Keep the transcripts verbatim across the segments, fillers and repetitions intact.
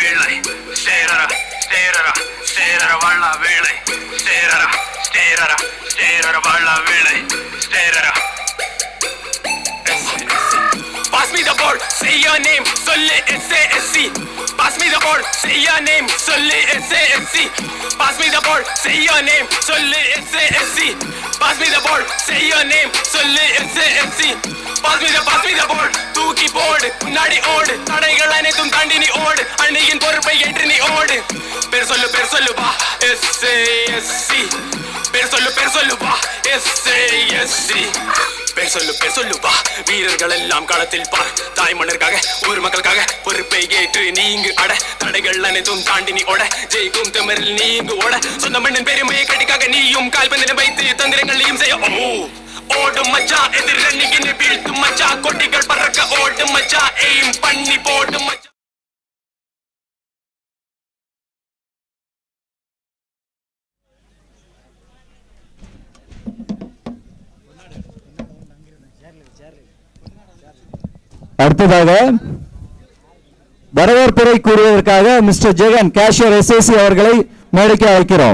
வேளை சேரரா சேரரா சேரர வாழ வேளை சேரரா சேரரா சேரர வாழ வேளை சேரரா. Pass me the ball, say your name, solli S A S C. Pass me the ball, say your name, solli S A S C. Pass me the ball, say your name, solli S A S C. Pass me the ball, say your name, solli S A S C. Pass me the, pass me the ball, தூக்கி போடு முன்னாடி ஓடு தடைகள் அனைத்தும் தாண்டி நீ ஓடு அணியின் பொறுப்பை ஏற்று நீ ஓடு. பேர் சொல்லு பேர் சொல்லு வா S A S C. பேர் சொல்லு பேர் சொல்லு வா S A S C. பேர் சொல்லு பேர் சொல்லு வா வீரர்கள் எல்லாம் களத்தில் பார் தாய் மன்னருக்காக ஊர் மக்களுக்காக பொறுப்பை ஏற்று நீங்கு அட தடைகள் அனைத்தும் தாண்டி நீ ஓட ஜெயிக்கும் திமிரில் நீங்கு ஓட சொந்த மண்ணின் பெருமையை கட்டிக்காக நீயும் கால்பந்தினை வைத்து தந்திரங்களையும் செய்ய ஓடு மச்சா எதிர் ரன்னிங்கின்னு வீழ்த்து மச்சா கொட்டிகள் பறக்க ஓடு மச்சா எய்ம் பண்ணி போடு மச்சா. அடுத்ததாக வரவேற்புரை கூறுவதற்காக mister Jagan cashier S A C அவர்களை மேடைக்கு அழைக்கிறோம்.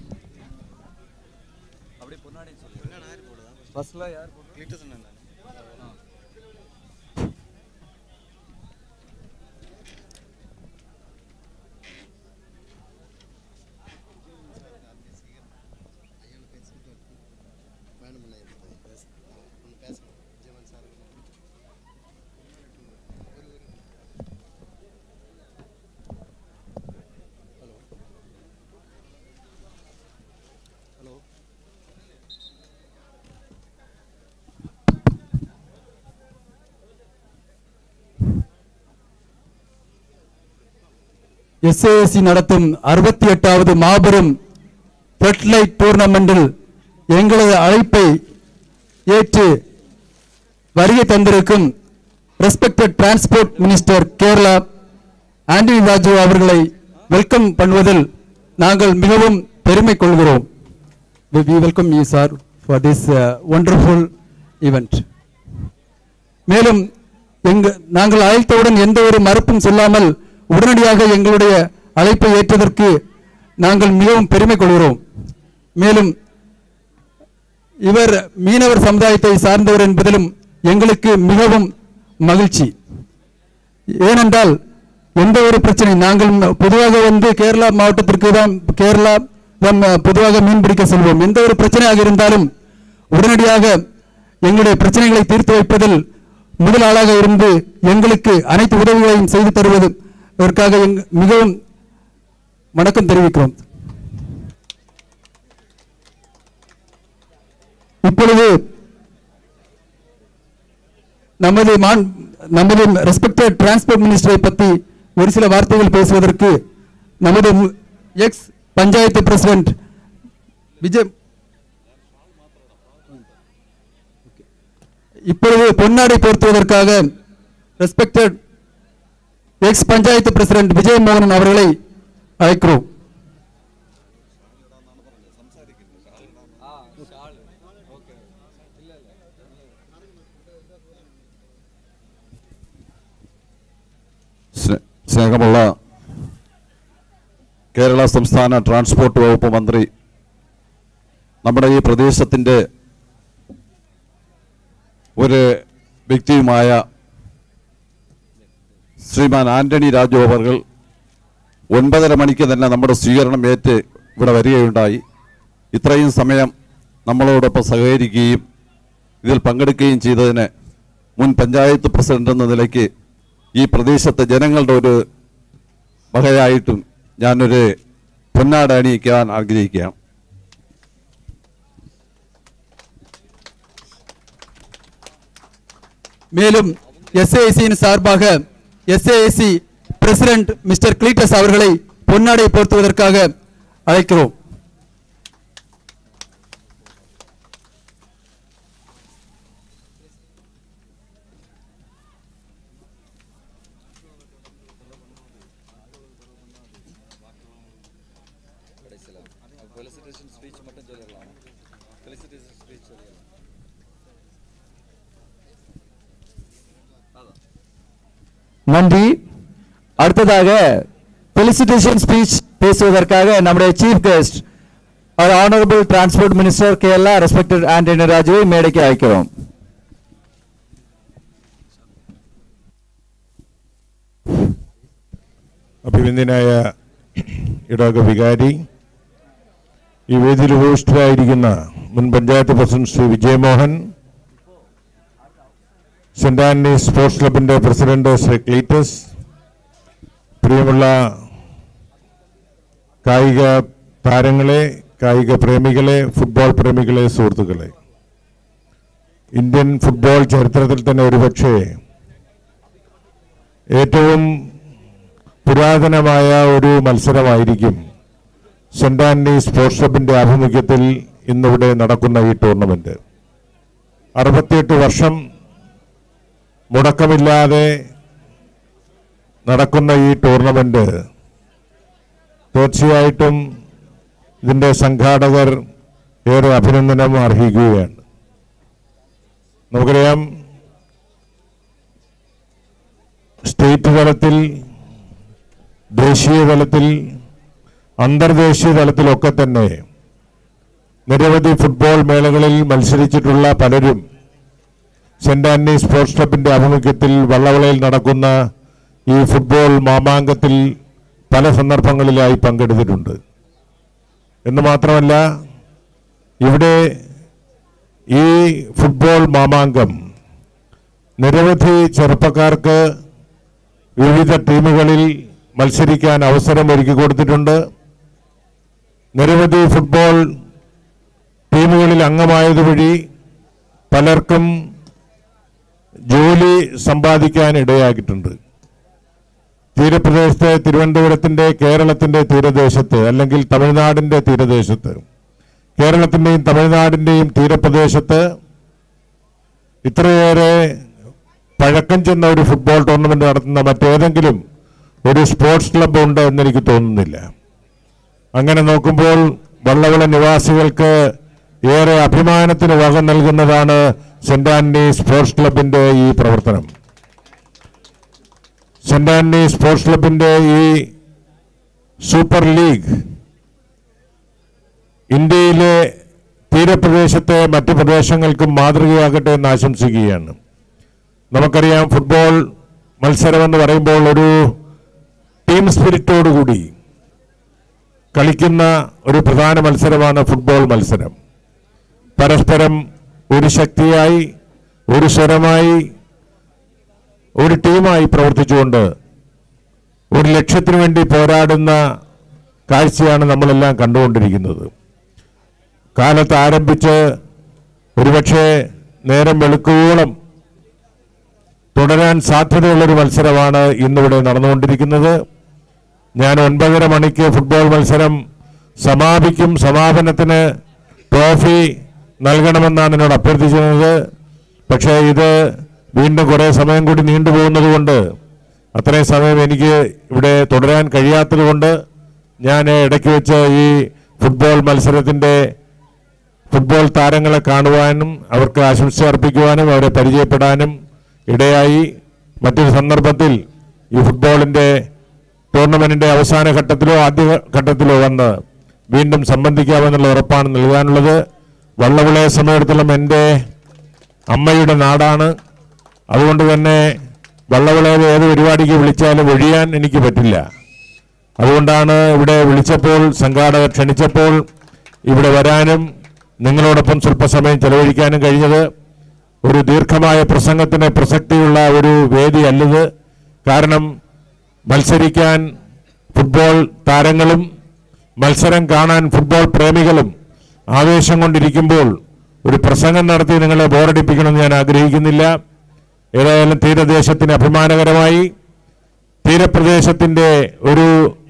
S A S C நடத்தும் அறுபத்தி எட்டாவது மாபெரும் ஃப்ளட்லைட் டூர்னமெண்டில் எங்களது அழைப்பை ஏற்று வருகை தந்திருக்கும் respected transport minister Kerala Antony Raju அவர்களை வெல்கம் பண்ணுவதில் நாங்கள் மிகவும் பெருமை கொள்கிறோம். We welcome you sir for this uh, wonderful event. மேலும் எங்க நாங்கள் அழைத்தவுடன் எந்த ஒரு மறுப்பும் சொல்லாமல் உடனடியாக எங்களுடைய அழைப்பை ஏற்றதற்கு நாங்கள் மிகவும் பெருமை கொள்கிறோம். மேலும் இவர் மீனவர் சமுதாயத்தை சார்ந்தவர் என்பதிலும் எங்களுக்கு மிகவும் மகிழ்ச்சி. ஏனென்றால் எந்த ஒரு பிரச்சனை நாங்கள் பொதுவாக வந்து கேரளா மாவட்டத்திற்கு தான் கேரளா நாம் பொதுவாக மீன்பிடிக்க செல்வோம். எந்த ஒரு பிரச்சனையாக இருந்தாலும் உடனடியாக எங்களுடைய பிரச்சனைகளை தீர்த்து வைப்பதில் முதல் ஆளாக இருந்து எங்களுக்கு அனைத்து உதவிகளையும் செய்து தருவது இதற்காக மிகவும் வணக்கம் தெரிவிக்கிறோம். இப்பொழுது நமது நமது ரெஸ்பெக்டட் டிரான்ஸ்போர்ட் மினிஸ்டரை பற்றி ஒரு சில வார்த்தைகள் பேசுவதற்கு நமது எக்ஸ் பஞ்சாயத்து பிரசிடென்ட் விஜய் இப்பொழுது பொன்னாடை போர்த்துவதற்காக respected ex panchayat president Vijay மோகன் அவர்களை அழைக்கிறோம். സ്നേഹമുള്ള കേരള സംസ്ഥാന ട്രാൻസ്പോർട്ട് വകുപ്പ് മന്ത്രി നമ്മുടെ ഈ പ്രദേശത്തിൻ്റെ ഒരു വ്യക്തിയുമായ ശ്രീമാൻ ആന്റണി രാജു അവർകൾ ഒൻപതര മണിക്ക് തന്നെ നമ്മുടെ സ്വീകരണം ഏറ്റ് ഇവിടെ വരികയുണ്ടായി. ഇത്രയും സമയം നമ്മളോടൊപ്പം സഹകരിക്കുകയും ഇതിൽ പങ്കെടുക്കുകയും ചെയ്തതിന് മുൻ പഞ്ചായത്ത് പ്രസിഡന്റ് എന്ന നിലയ്ക്ക് ഈ പ്രദേശത്തെ ജനങ്ങളുടെ ഒരു വകയായിട്ടും ഞാനൊരു പൊന്നാട അണിയിക്കാൻ ആഗ്രഹിക്കുകയാണ്. மேலும் S A S C சார்பாக S A S C president mister Cleetus அவர்களை பொன்னாடை போர்த்துவதற்காக அழைக்கிறோம். நன்றி. அடுத்ததாக ഫെലിസിറ്റേഷൻ സ്പീച്ച് பேசுவதற்காக நம்முடைய chief guest our honorable transport minister Kerala respected Anthony Raju மேடைக்கு அழைக்கிறோம். അഭിനന്ദനായ ഇടവക വികാരി, ഈ വേദിയിൽ ഉപവിഷ്ടരായിരിക്കുന്ന മുൻ panchayat president Shri Vijayamohan, saint Antony's sports ക്ലബിന്റെ പ്രസിഡന്റ് ശ്രീ ക്ലീറ്റസ്, പ്രിയമുള്ള കായിക താരങ്ങളെ, കായിക പ്രേമികളെ, ഫുട്ബോൾ പ്രേമികളെ, സുഹൃത്തുക്കളെ, ഇന്ത്യൻ ഫുട്ബോൾ ചരിത്രത്തിൽ തന്നെ ഒരുപക്ഷെ ഏറ്റവും പുരാതനമായ ഒരു മത്സരമായിരിക്കും സെന്റ് ആന്റണീസ് സ്പോർട്സ് ക്ലബിന്റെ ആഭിമുഖ്യത്തിൽ ഇന്നിവിടെ നടക്കുന്ന ഈ ടൂർണമെന്റ്. അറുപത്തിയെട്ട് വർഷം മുടക്കമില്ലാതെ നടക്കുന്ന ഈ ടൂർണമെന്റ് തീർച്ചയായിട്ടും ഇതിന്റെ സംഘാടകർ ഏറെ അഭിനന്ദനം അർഹിക്കുകയാണ്. നമുക്കറിയാം, സ്റ്റേറ്റ് തലത്തിൽ, ദേശീയ തലത്തിൽ, അന്തർദേശീയ തലത്തിലൊക്കെ തന്നെ നിരവധി ഫുട്ബോൾ മേളകളിൽ മത്സരിച്ചിട്ടുള്ള പലരും സെന്റ് ആന്റണീസ് സ്പോർട്സ് ക്ലബിന്റെ ആഭിമുഖ്യത്തിൽ വള്ളവളയിൽ നടക്കുന്ന ഈ ഫുട്ബോൾ മാമാങ്കത്തിൽ പല സന്ദർഭങ്ങളിലായി പങ്കെടുത്തിട്ടുണ്ട്. എന്ന് മാത്രമല്ല, ഇവിടെ ഈ ഫുട്ബോൾ മാമാങ്കം നിരവധി ചെറുപ്പക്കാർക്ക് വിവിധ ടീമുകളിൽ മത്സരിക്കാൻ അവസരം ഒരുക്കി കൊടുത്തിട്ടുണ്ട്. നിരവധി ഫുട്ബോൾ ടീമുകളിൽ അംഗമായതുവഴി പലർക്കും ജോലി സമ്പാദിക്കാൻ ഇടയാക്കിയിട്ടുണ്ട്. തീരപ്രദേശത്ത്, തിരുവനന്തപുരത്തിന്റെ, കേരളത്തിന്റെ തീരദേശത്ത്, അല്ലെങ്കിൽ തമിഴ്നാടിന്റെ തീരദേശത്ത്, കേരളത്തിന്റെയും തമിഴ്നാടിന്റെയും തീരപ്രദേശത്ത് ഇത്രയേറെ പഴക്കം ചെന്ന ഒരു ഫുട്ബോൾ ടൂർണമെന്റ് നടത്തുന്ന മറ്റേതെങ്കിലും ഒരു സ്പോർട്സ് ക്ലബ്ബ് ഉണ്ട് എന്നെനിക്ക് തോന്നുന്നില്ല. അങ്ങനെ നോക്കുമ്പോൾ വള്ളവള നിവാസികൾക്ക് ഏറെ അഭിമാനത്തിന് വക നൽകുന്നതാണ് സെന്റ് ആന്റണീസ് സ്പോർട്സ് ക്ലബിന്റെ ഈ പ്രവർത്തനം. സെന്റ് ആന്റണീസ് സ്പോർട്സ് ക്ലബിന്റെ ഈ സൂപ്പർ ലീഗ് ഇന്ത്യയിലെ തീരപ്രദേശത്തെ മറ്റു പ്രദേശങ്ങൾക്കും മാതൃകയാകട്ടെ എന്ന് ആശംസിക്കുകയാണ്. നമുക്കറിയാം, ഫുട്ബോൾ മത്സരം എന്ന് പറയുമ്പോൾ ഒരു ടീം സ്പിരിറ്റോടുകൂടി കളിക്കുന്ന ഒരു പ്രധാന മത്സരമാണ് ഫുട്ബോൾ മത്സരം. പരസ്പരം ഒരു ശക്തിയായി, ഒരു സ്വരമായി, ഒരു ടീമായി പ്രവർത്തിച്ചുകൊണ്ട് ഒരു ലക്ഷ്യത്തിനു വേണ്ടി പോരാടുന്ന കാഴ്ചയാണ് നമ്മളെല്ലാം കണ്ടുകൊണ്ടിരിക്കുന്നത്. കാലത്ത് ആരംഭിച്ച് ഒരുപക്ഷെ നേരം വെളുക്കുവോളം തുടരാൻ സാധ്യതയുള്ളൊരു മത്സരമാണ് ഇന്നിവിടെ നടന്നുകൊണ്ടിരിക്കുന്നത്. ഞാൻ ഒൻപതര മണിക്ക് ഫുട്ബോൾ മത്സരം സമാപിക്കും, സമാപനത്തിന് ട്രോഫി നൽകണമെന്നാണ് എന്നോട് അഭ്യർത്ഥിച്ചിരുന്നത്. പക്ഷേ ഇത് വീണ്ടും കുറേ സമയം കൂടി നീണ്ടുപോകുന്നത് കൊണ്ട്, അത്രയും സമയം എനിക്ക് ഇവിടെ തുടരാൻ കഴിയാത്തത് കൊണ്ട് ഞാൻ ഇടയ്ക്ക് വെച്ച് ഈ ഫുട്ബോൾ മത്സരത്തിൻ്റെ ഫുട്ബോൾ താരങ്ങളെ കാണുവാനും അവർക്ക് ആശംസ അർപ്പിക്കുവാനും അവരെ പരിചയപ്പെടാനും ഇടയായി. മറ്റൊരു സന്ദർഭത്തിൽ ഈ ഫുട്ബോളിൻ്റെ ടൂർണമെൻറ്റിൻ്റെ അവസാന ഘട്ടത്തിലോ ആദ്യ ഘട്ടത്തിലോ വന്ന് വീണ്ടും സംബന്ധിക്കാമെന്നുള്ള ഉറപ്പാണ് നൽകാനുള്ളത്. വള്ളവിളയെ സംബന്ധിച്ചിടത്തോളം എൻ്റെ അമ്മയുടെ നാടാണ്. അതുകൊണ്ട് തന്നെ വള്ളവിളയിൽ ഏത് പരിപാടിക്ക് വിളിച്ചാലും ഒഴിയാൻ എനിക്ക് പറ്റില്ല. അതുകൊണ്ടാണ് ഇവിടെ വിളിച്ചപ്പോൾ, സംഘാടകർ ക്ഷണിച്ചപ്പോൾ ഇവിടെ വരാനും നിങ്ങളോടൊപ്പം സ്വല്പസമയം ചെലവഴിക്കാനും കഴിഞ്ഞത്. ഒരു ദീർഘമായ പ്രസംഗത്തിന് പ്രസക്തിയുള്ള ഒരു വേദിയല്ലത്. കാരണം മത്സരിക്കാൻ ഫുട്ബോൾ താരങ്ങളും മത്സരം കാണാൻ ഫുട്ബോൾ പ്രേമികളും ആവേശം കൊണ്ടിരിക്കുമ്പോൾ ഒരു പ്രസംഗം നടത്തി നിങ്ങളെ ബോറടിപ്പിക്കണമെന്ന് ഞാൻ ആഗ്രഹിക്കുന്നില്ല. ഏതായാലും തീരദേശത്തിന് അഭിമാനകരമായി തീരപ്രദേശത്തിൻ്റെ ഒരു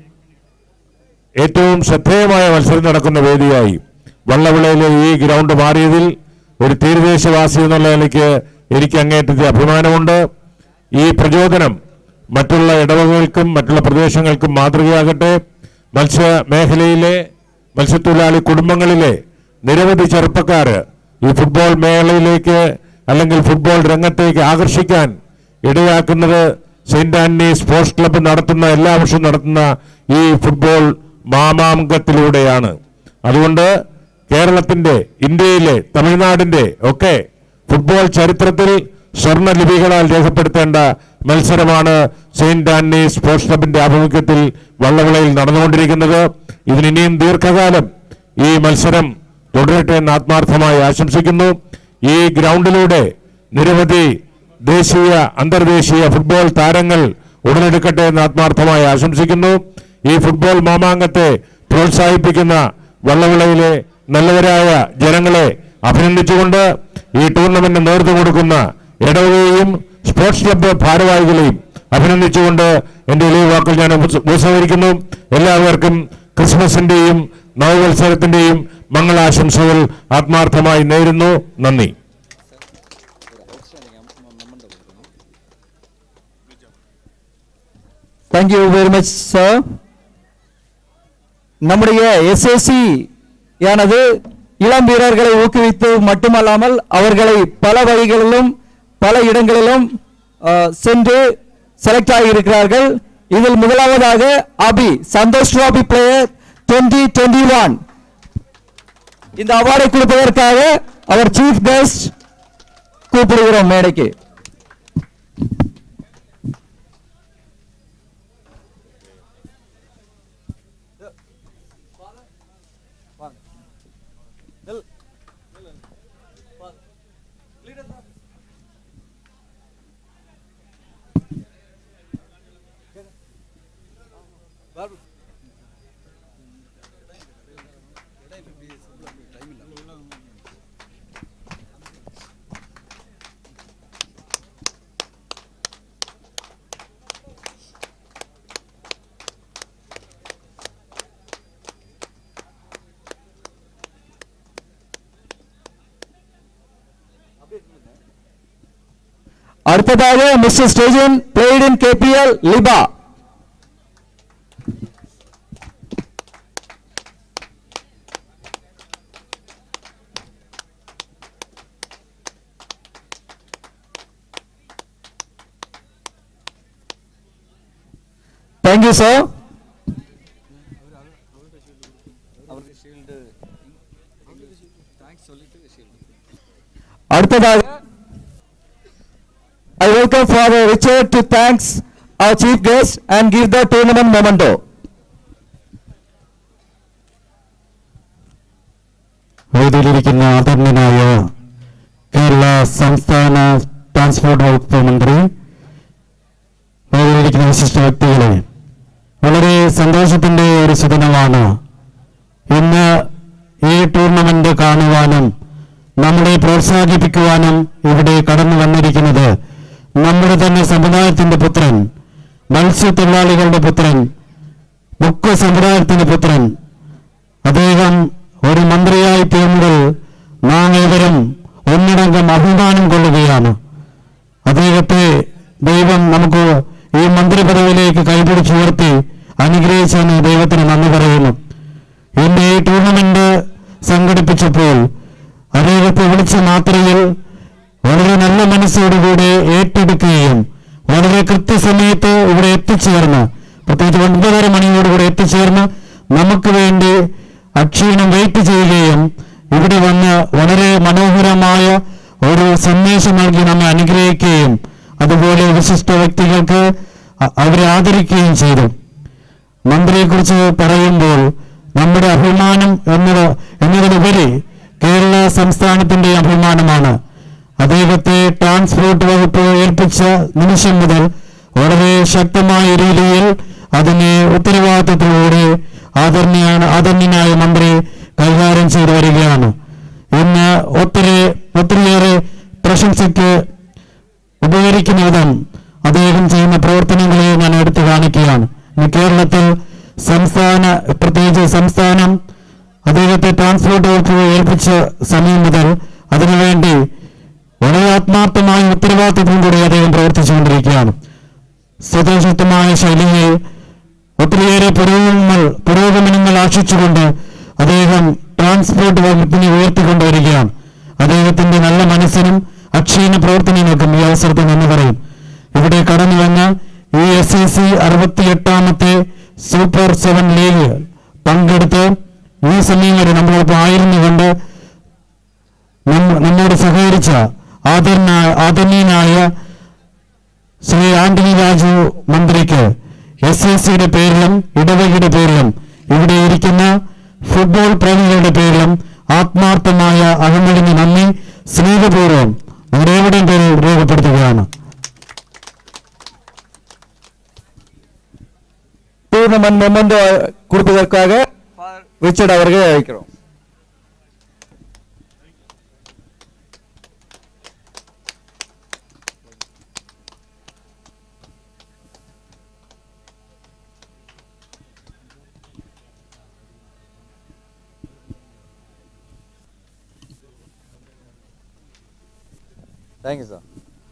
ഏറ്റവും ശ്രദ്ധേയമായ മത്സരം നടക്കുന്ന വേദിയായി വള്ളവിളയിലെ ഈ ഗ്രൗണ്ട് മാറിയതിൽ ഒരു തീരദേശവാസി എന്നുള്ള നിലയ്ക്ക് എനിക്ക് അങ്ങേറ്റത്തെ അഭിമാനമുണ്ട്. ഈ പ്രചോദനം മറ്റുള്ള ഇടവകകൾക്കും മറ്റുള്ള പ്രദേശങ്ങൾക്കും മാതൃകയാകട്ടെ. മത്സ്യ മേഖലയിലെ മത്സ്യത്തൊഴിലാളി കുടുംബങ്ങളിലെ നിരവധി ചെറുപ്പക്കാർ ഈ ഫുട്ബോൾ മേളയിലേക്ക് അല്ലെങ്കിൽ ഫുട്ബോൾ രംഗത്തേക്ക് ആകർഷിക്കാൻ ഇടയാക്കുന്നത് സെയിന്റ് ആന്റണി സ്പോർട്സ് ക്ലബ്ബ് നടത്തുന്ന എല്ലാ വർഷവും നടത്തുന്ന ഈ ഫുട്ബോൾ മാമാങ്കത്തിലൂടെയാണ്. അതുകൊണ്ട് കേരളത്തിന്റെ, ഇന്ത്യയിലെ, തമിഴ്നാടിന്റെ ഒക്കെ ഫുട്ബോൾ ചരിത്രത്തിൽ സ്വർണ്ണ ലിപികളാൽ രേഖപ്പെടുത്തേണ്ട മത്സരമാണ് സെയിന്റ് ആന്റണി സ്പോർട്സ് ക്ലബിന്റെ ആഭിമുഖ്യത്തിൽ വള്ളവിളയിൽ നടന്നുകൊണ്ടിരിക്കുന്നത്. ഇതിനിയും ദീർഘകാലം ഈ മത്സരം തുടരട്ടെ എന്ന് ആത്മാർത്ഥമായി ആശംസിക്കുന്നു. ഈ ഗ്രൗണ്ടിലൂടെ നിരവധി ദേശീയ, അന്തർദേശീയ ഫുട്ബോൾ താരങ്ങൾ ഉടലെടുക്കട്ടെ എന്ന് ആത്മാർത്ഥമായി ആശംസിക്കുന്നു. ഈ ഫുട്ബോൾ മാമാങ്കത്തെ പ്രോത്സാഹിപ്പിക്കുന്ന വള്ളവിളയിലെ നല്ലവരായ ജനങ്ങളെ അഭിനന്ദിച്ചുകൊണ്ട് ഈ ടൂർണമെന്റ് നേതൃത്വം കൊടുക്കുന്ന ഇടവകയെയും സ്പോർട്സ് ക്ലബ്ബ് ഭാരവാഹികളെയും അഭിനന്ദിച്ചുകൊണ്ട് എന്റെ എളിയ വാക്കുകൾ ഞാൻ ഉപസംഹരിക്കുന്നു. എല്ലാവർക്കും ക്രിസ്മസിന്റെയും നവവത്സരത്തിന്റെയും മംഗളാശംസകൾ ആത്മാർത്ഥമായി നേരുന്നു. നന്ദി. Thank you very much, sir. நம்முடைய எஸ்எஸ்சி யானது இளம் வீரர்களை ஊக்குவித்து மட்டுமல்லாமல் அவர்களை பல வகைகளிலும் பல இடங்களிலும் சென்று செலக்ட் ஆகியிருக்கிறார்கள். இதில் முதலாவதாக Abhi Santhosh trophy player twenty twenty one இந்த அவார்டை கொடுப்பதற்காக அவர் சீஃப் கெஸ்ட் கூப்பிடுகிறோம் மேடைக்கு. அடுத்ததாக mister Stejan played in K P L Liba. Thank you, sir. அடுத்ததாக I welcome Father Richard to thanks our chief guest and give the tournament memento. വേദിയിലിരിക്കുന്ന ആദരണീയനായ കേരള സംസ്ഥാന ട്രാൻസ്പോർട്ട് വകുപ്പ് മന്ത്രി, വേദിയിലിരിക്കുന്ന വിശിഷ്ട വ്യക്തികളെ, വളരെ സന്തോഷത്തിന്റെ ഒരു സുദിനമാണ് ഇന്ന്. ഈ ടൂർണമെന്റ് കാണുവാനും നമ്മളെ പ്രോത്സാഹിപ്പിക്കുവാനും ഇവിടെ കടന്നു വന്നിരിക്കുന്നത് നമ്മുടെ തന്നെ സമുദായത്തിന്റെ പുത്രൻ, മത്സ്യത്തൊഴിലാളികളുടെ പുത്രൻ, മുഖ്യ സമുദായത്തിന്റെ പുത്രൻ. അദ്ദേഹം ഒരു മന്ത്രിയായി തീർന്നതിൽ നാം ഏവരും ഒന്നിടങ്കം അഭിമാനം കൊള്ളുകയാണ്. അദ്ദേഹത്തെ ദൈവം നമുക്ക് ഈ മന്ത്രി പദവിയിലേക്ക് കൈപിടിച്ചുയർത്തി അനുഗ്രഹിച്ചതിന് ദൈവത്തിന് നന്ദി പറയുന്നു. ഇന്ന് ഈ ടൂർണമെന്റ് സംഘടിപ്പിച്ചപ്പോൾ അദ്ദേഹത്തെ വിളിച്ച മാത്രയിൽ വളരെ നല്ല മനസ്സോടുകൂടി ഏറ്റെടുക്കുകയും വളരെ കൃത്യസമയത്ത് ഇവിടെ എത്തിച്ചേർന്ന്, പ്രത്യേകിച്ച് ഒൻപതര മണിയോടുകൂടി എത്തിച്ചേർന്ന് നമുക്ക് വേണ്ടി അക്ഷീണം വെയിറ്റ് ചെയ്യുകയും ഇവിടെ വന്ന് വളരെ മനോഹരമായ ഒരു സന്ദേശം നൽകി നമ്മെ അനുഗ്രഹിക്കുകയും അതുപോലെ വിശിഷ്ട വ്യക്തികൾക്ക് അവരെ ആദരിക്കുകയും ചെയ്തു. മന്ത്രിയെക്കുറിച്ച് പറയുമ്പോൾ നമ്മുടെ അഭിമാനം എന്നത് എന്നതിലുപരി കേരള സംസ്ഥാനത്തിന്റെ അഭിമാനമാണ്. അദ്ദേഹത്തെ ട്രാൻസ്പോർട്ട് വകുപ്പ് ഏൽപ്പിച്ച നിമിഷം മുതൽ വളരെ ശക്തമായ രീതിയിൽ അതിനെ ഉത്തരവാദിത്തത്തിലൂടെ ആദരണീയാണ് ആദരണീയനായ മന്ത്രി കൈകാര്യം ചെയ്തു വരികയാണ്. ഇന്ന് ഒത്തിരി ഒത്തിരിയേറെ പ്രശംസയ്ക്ക് ഉപകരിക്കുന്ന വിധം അദ്ദേഹം ചെയ്യുന്ന പ്രവർത്തനങ്ങളെ ഞാൻ എടുത്തു കാണിക്കുകയാണ്. ഇന്ന് കേരളത്തിൽ സംസ്ഥാന പ്രത്യേകിച്ച് സംസ്ഥാനം അദ്ദേഹത്തെ ട്രാൻസ്പോർട്ട് വകുപ്പ് ഏൽപ്പിച്ച സമയം മുതൽ അതിനുവേണ്ടി വളരെ ആത്മാർത്ഥമായ ഉത്തരവാദിത്വം കൂടി അദ്ദേഹം പ്രവർത്തിച്ചുകൊണ്ടിരിക്കുകയാണ്. സ്വതസിദ്ധമായ ശൈലിയിൽ ഒത്തിരിയേറെ പുരോഗമനങ്ങൾ പുരോഗമനങ്ങൾ ആശിച്ചുകൊണ്ട് അദ്ദേഹം ട്രാൻസ്പോർട്ട് വകുപ്പിനെ ഉയർത്തിക്കൊണ്ടുവരികയാണ്. അദ്ദേഹത്തിന്റെ നല്ല മനസ്സിനും അക്ഷീണ പ്രവർത്തനങ്ങൾക്കും ഈ അവസരത്തിൽ നന്ദി പറയും. ഇവിടെ കടന്നു വന്ന് ഈ എസ് ഐ സി അറുപത്തിയെട്ടാമത്തെ സൂപ്പർ സെവൻ ലീഗ് പങ്കെടുത്ത് ഈ സമയം വരെ നമ്മളോടൊപ്പം ആയിരുന്നുകൊണ്ട് നമ്മോട് സഹകരിച്ച ആദരണീയനായ ശ്രീ ആന്റണി രാജു മന്ത്രിക്ക് എസ് ഐ സിയുടെ പേരിലും ഇടവകയുടെ പേരിലും ഇവിടെ ഇരിക്കുന്ന ഫുട്ബോൾ പ്രേമികളുടെ പേരിലും ആത്മാർത്ഥമായ അകമഴിഞ്ഞ നന്ദി സ്നേഹപൂർവ്വം നിരവധിയും പേരിൽ രേഖപ്പെടുത്തുകയാണ്. ടൂർണമെന്റ് മൊമെന്റ് கொடுப்பதற்காக ரிச்சர்ட் அவர்களை அழைக்கிறோம். Thank you, sir.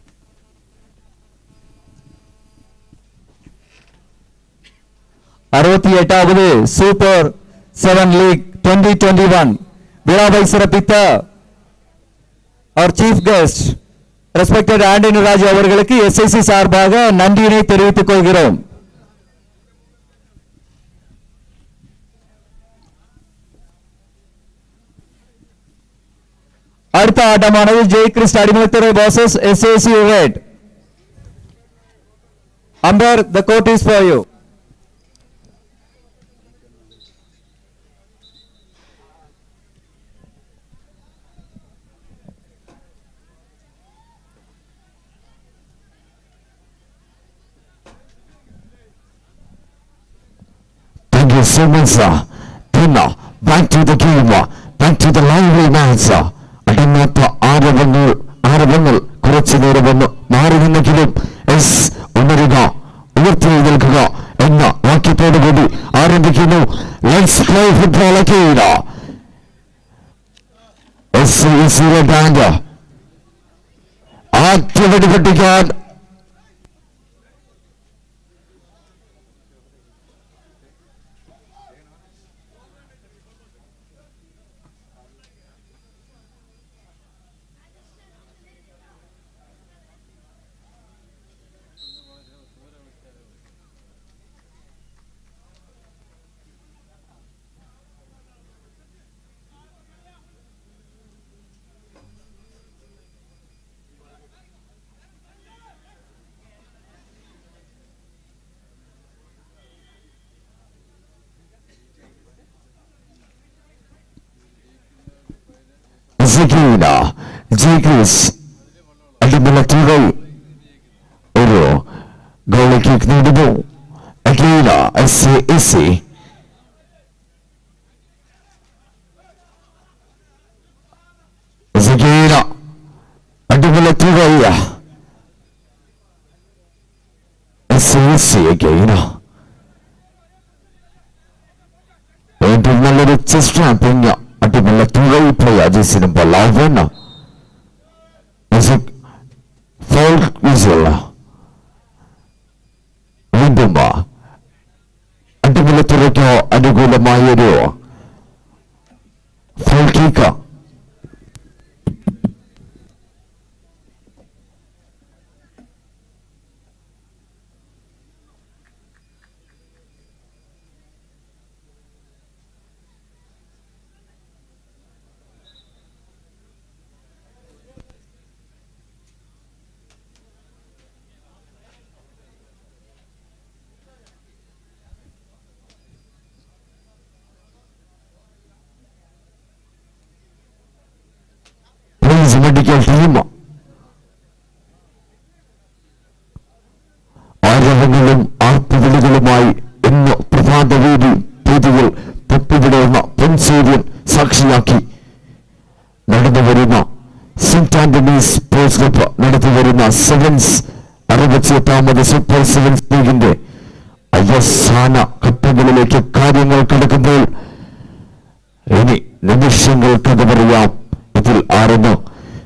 அறுபத்தி எட்டாவது super seven league twenty twenty one விழாவை சிறப்பித்த அவர் chief guest respected Antony Raju அவர்களுக்கு எஸ்ஐசி சார்பாக நன்றியினை தெரிவித்துக் கொள்கிறோம். அடுத்த ஆட்டமானது Jai Christ Adimalathura versus SIC red. அம்பர் the court is for you. Thank you so much, sir. Then back to the game, back to the lively man, sir. അടങ്ങാത്ത ആരവങ്ങൾ ആരവങ്ങൾ കുറച്ചു നേരം ഒന്ന് മാറി നിന്നെങ്കിലും എസ് ഉണരുക ഉയർത്തെഴുന്നേൽക്കുക എന്ന വാക്യത്തോടു കൂടി ആരംഭിക്കുന്നു. Let's play football again. S സിയുടെ ബാങ്ക് ആദ്യ വെടിപൊട്ടിക്കാൻ Zakina, Jigris, അടിമലത്തുകൾ ഒരു ഗോൾ കിക്ക് നേടുന്നു. അഗീന S A S A Zakina, അടിമലത്തുകൾ എസ് എ എസ് എ അഗീന ഏറ്റവും നല്ലൊരു chest trapping Adimalathura player jersey number eleven. Music folk visual. വീണ്ടും അടിമല തുകയ്ക്ക് അനുകൂലമായൊരു ഫോൾ കിക്ക്. മെഡിക്കൽ ടീം ആരവങ്ങളും ആർപ്പുവിളികളുമായി ഇന്ന് പ്രഭാതവേദി വേദികൾ പൊട്ടിവിടുന്ന പൊൻസൂര്യൻ സാക്ഷിയാക്കി നടന്നുവരുന്ന സെന്റ് ആന്റണീസ് സ്പോർട്സ് ക്ലബ് നടത്തിവരുന്ന സെവൻസ് അറുപത്തിയെട്ടാമത് സൂപ്പർ സെവൻസ് ലീഗിന്റെ അവസാന ഘട്ടങ്ങളിലേക്ക് കാര്യങ്ങൾ കടക്കുമ്പോൾ ഇനി നിമിഷങ്ങൾക്കത് പറയാം ഇതിൽ ആരെന്ന്.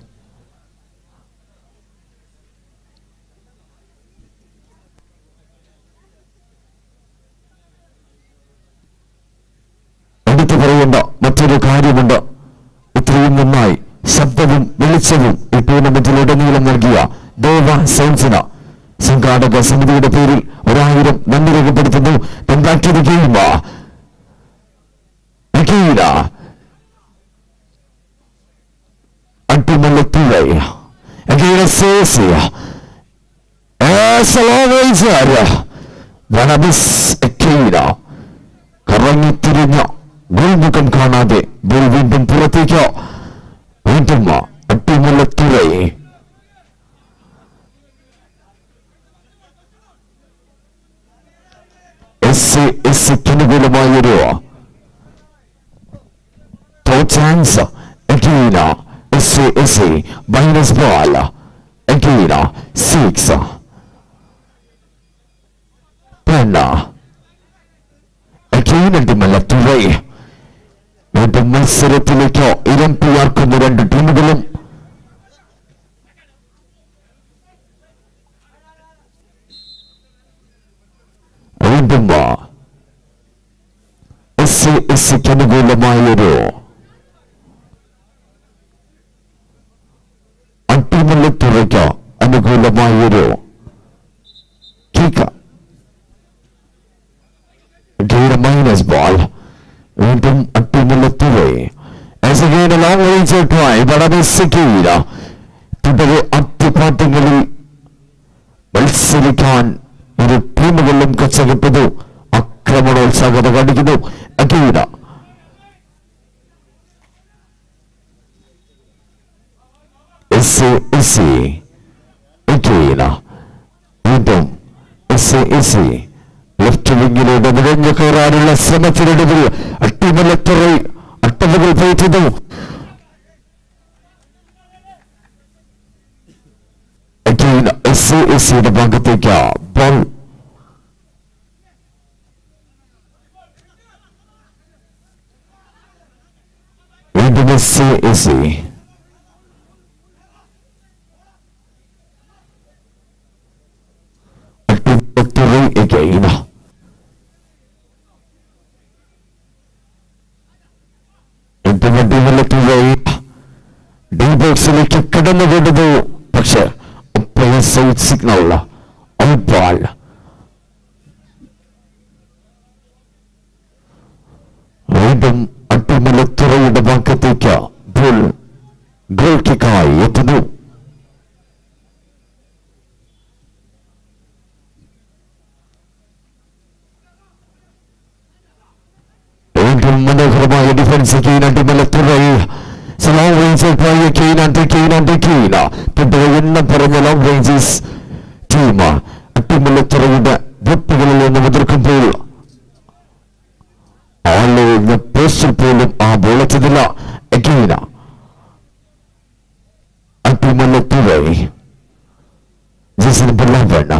എടുത്തു പറയേണ്ട മറ്റൊരു കാര്യമുണ്ട്. ഇത്രയും നന്നായി ശബ്ദവും വെളിച്ചവും ഈ ടൂർണമെന്റിലുടനീളം നൽകിയ ദേവ സയൻസിന് സംഘാടക സമിതിയുടെ പേരിൽ ഒരായിരം നന്ദി രേഖപ്പെടുത്തുന്നു. കറങ്ങിത്തിരിഞ്ഞ ഗോൾമുഖം കാണാതെ ബോൾ വീണ്ടും പുറത്തേക്ക്. വീണ്ടും അട്ടിമുല്ലത്തുറൈ. എസ് എസ് അനുകൂലമായൊരു chance. S S minus ball. Six Adimalathura. വീണ്ടും മത്സരത്തിലേക്ക് ഇരമ്പിയാർക്കുന്ന രണ്ട് ടീമുകളും. വീണ്ടും എസ് എസ് അനുകൂലമായൊരു അട്ടിമുല്ലത്തുറയ്ക്ക് അനുകൂലമായൊരു കിക്ക്. Minus ball. വീണ്ടും Adimalathura. As again a long range try, but അത് സെക്യൂർ. തുടരെ അത്യപാട്ടങ്ങളിൽ മത്സരിക്കാൻ ഇരു ടീമുകളിലും കച്ചകെട്ടതു. ആക്രമണോത്സാഹത കാണിക്കുന്നു അക്കീന. S S അക്കീന. വീണ്ടും എസ് എസ് ലെഫ്റ്റ് വിങ്ങിലൂടെ നിറഞ്ഞു കയറാനുള്ള ശ്രമത്തിനൊടുവിൽ അട്ടിമുല്ലത്തുറൈ അട്ടവുകൾ പോയിട്ടു. എസ് എസിയുടെ ഭാഗത്തേക്ക് ബോൾ. വീണ്ടും എസ് എസ് അട്ടിമുല്ലത്തുറൈ again. ഡീബോക്സിലേക്ക് കടന്നു വിടുന്നു. പക്ഷെ സിഗ്നൽ ഔട്ട്ബോൾ. വീണ്ടും അട്ടിമുല്ലത്തുറൈയുടെ ഭാഗത്തേക്ക് ബോൾ ഗോൾ കിക്കായി എത്തുന്നു. വീണ്ടും മനോഹരമായ defence Adimalathura. long range play Kane and Kane and Kane. എണ്ണം പറഞ്ഞ ലോങ് റേഞ്ചസ് ടീം അട്ടിമുല്ലത്തുറയുടെ വെപ്പുകളിൽ നിന്ന് എതിർക്കുമ്പോൾ ആളുകളുടെ പോസ്റ്റിൽ പോലും ആ ബോളെത്തില്ല. എഗെയിൻ അട്ടിമുല്ലത്തുറൈ ജസൻ ബുള്ളവണ്ണ.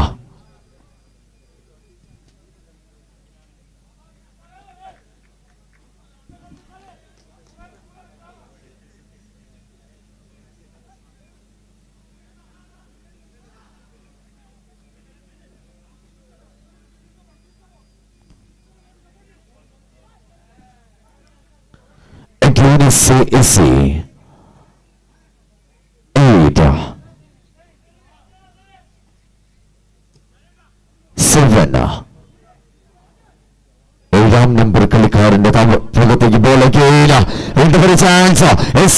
S S eight seven ഏഴാം നമ്പർ കളിക്കാരന്റെ ഭാഗത്തേക്ക് ബോൾ ചാൻസ്.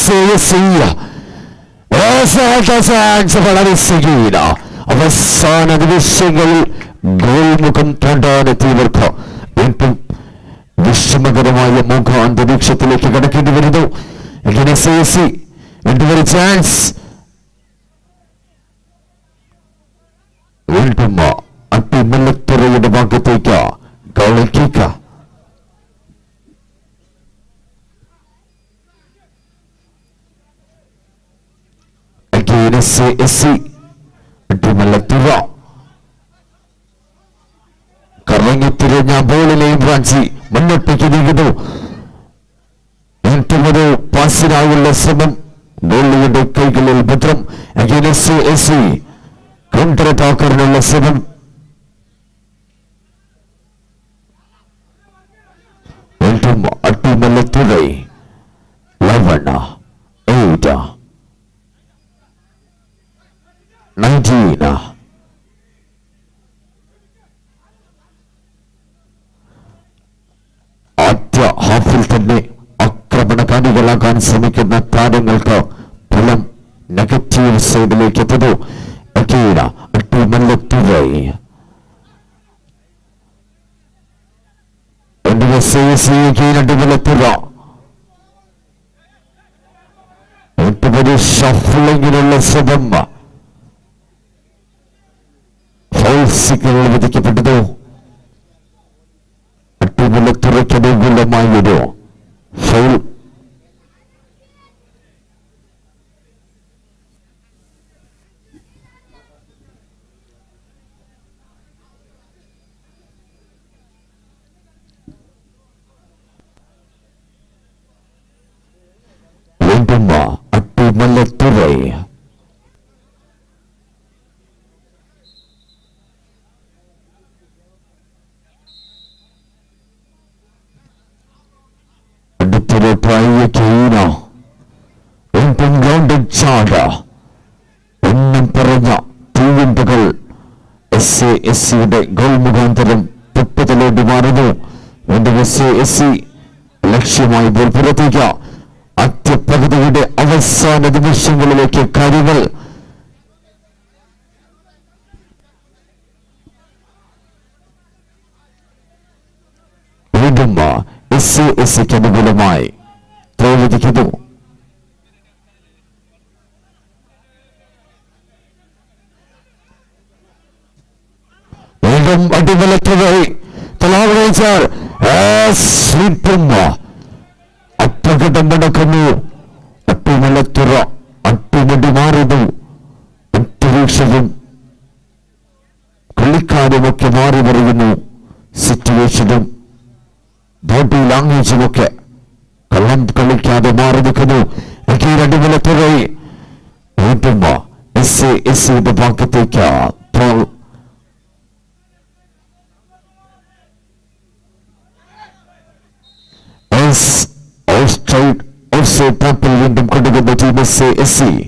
ചാൻസ് വളരെ സകീല. അവസാന നിമിഷങ്ങളിൽ ഗോൾമുഖം തോണ്ടാനെത്തിയവർക്ക് വീണ്ടും വിഷമകരമായ മുഖ അന്തരീക്ഷത്തിലേക്ക് കടക്കേണ്ടി വരുന്നു. ചാൻസ്. വീണ്ടും അട്ടിമുല്ലത്തുറയുടെ ഭാഗത്തേക്ക് ഗോൾ കിക്ക്. അട്ടിമുല്ലത്തുറ കറങ്ങിത്തിരിഞ്ഞ ബോളിനെയും ഫ്രാൻസി മുന്നോട്ടേക്ക് നീങ്ങുന്നു. ഏറ്റവും പാസിനായുള്ള ശ്രമം ഗോളിയുടെ കൈകളിൽ ഭദ്രം. കൗണ്ടർ അറ്റാക്കറിനുള്ള ശ്രമം. വീണ്ടും അട്ടിമുല്ലത്തുറൈ ലെവൻ എയ്റ്റ് നയൻറ്റീൻ അതിൽ തന്നെ ആക്രമണകാരികളാകാൻ ശ്രമിക്കുന്ന താരങ്ങൾക്ക് ഫലം നെഗറ്റീവ് സൈഡിലേക്ക് എത്തുന്നു. അട്ടിമല്ലത്തുറൈ അടിമലത്തുറ ഒട്ടുപൊരു ഷഫ്ലിങ്ങിനുള്ള ശ്രമം. ഫൗൾ സിഗ്നൽ വിധിക്കപ്പെട്ടതു. അട്ടിമലത്തുറയ്ക്ക് അനുകൂലമായൊരു ഫൗൾ. അട്ടിമല്ലത്തുറൈ അടുത്തൊരു പ്രായ കീന വീണ്ടും ഗ്രൗണ്ടിൽ ചാട എന്നും പറഞ്ഞ തീവണ്ടികൾ എസ് എ എസ് സിയുടെ ഗോൾ മുഖാന്തരം പൊട്ടത്തിലോട്ട് മാറുന്നു. വീണ്ടും എസ് എ എസ് സി ലക്ഷ്യമായി പുറത്തേക്ക് അത്യപകുതിയുടെ അവസാന നിമിഷങ്ങളിലേക്ക് കാര്യങ്ങൾ വീണ്ടും എസ് എ എസ് സിക്ക് അനുകൂലമായി പ്രവചിക്കുന്നു. വീണ്ടും അടിമലത്തുകയായി തലാവളിച്ചാൽ അപ്രകടം നടക്കുന്നു. അട്ടിമലത്തുറ അട്ടിമടി മാറുന്നു. അന്തരീക്ഷവും കളിക്കാരുമൊക്കെ മാറി പറയുന്നു. സിറ്റുവേഷനും ബോഡി ലാംഗ്വേജുമൊക്കെ കള്ളം കളിക്കാതെ മാറി നിൽക്കുന്നു. അടിമലത്തുറൈ വീണ്ടും എസ് എ എസ് സിയുടെ ഭാഗത്തേക്ക് വീണ്ടും കൊണ്ടുവന്ന team S A S C.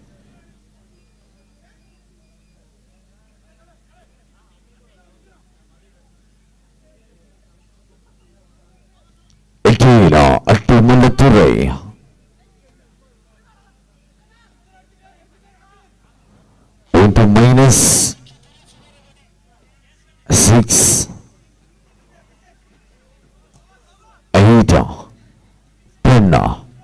Adimalathura വീണ്ടും മൈനസ് സിക്സ് എയ്റ്റ് ടെൻ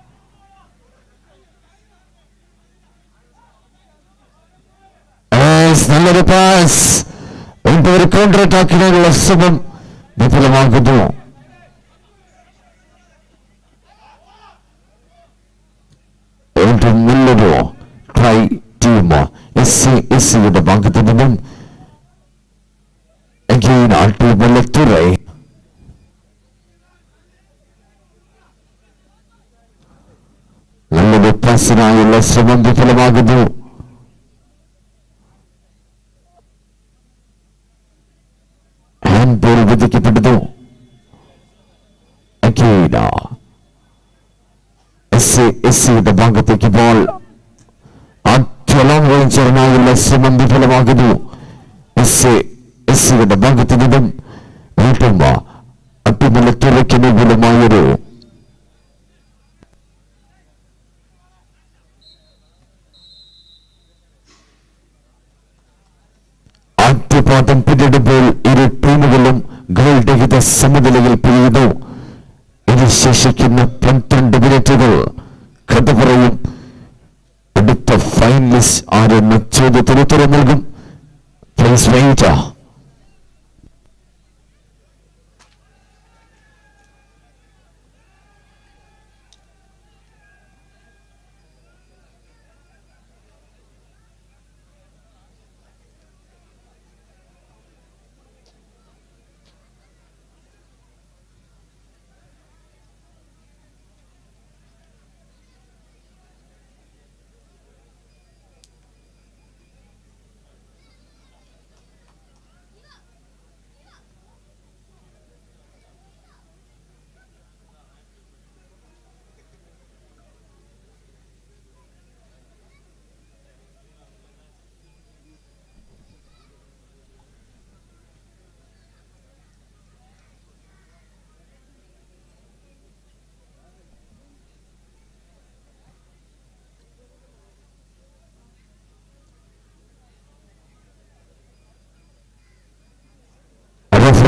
നല്ലൊരു പാസ്. വീണ്ടും ഒരു കൗണ്ടർ അറ്റാക്കിനുള്ള ശ്രമം വിഫലമാകുന്നു. വീണ്ടും നല്ലൊരു try team S A S സിയുടെ ഭാഗത്തു നിന്നും. അട്ടിമല്ലത്തുറൈ നല്ലൊരു പാസിനായുള്ള ശ്രമം വിഫലമാകുന്നു. ഹാൻഡ്ബോൾ വിധിക്കപ്പെട്ടതു. എസ് എ എസ് സിയുടെ ഭാഗത്തേക്ക് ബോൾ ലോങ് റേഞ്ചറിനായുള്ള ശ്രമം വിഫലമാകുന്നു. എസ് എ എസ് സിയുടെ ഭാഗത്തു നിന്നും വീട്ടുമ്പ അട്ടിമലത്തുറയ്ക്ക് അനുകൂലമായൊരു ആദ്യപാദം പിന്നിടുമ്പോൾ ഇരു ടീമുകളും ഗോൾ രഹിത സമനിലയിൽ പിരിയുന്നു. ഇനി ശേഷിക്കുന്ന പന്ത്രണ്ട് മിനിറ്റുകൾ കഥ പറയും. അടുത്ത ഫൈനലിസ്റ്റ് ആരെന്ന ചോദ്യത്തിന് ഉത്തരം നൽകും. Please wait.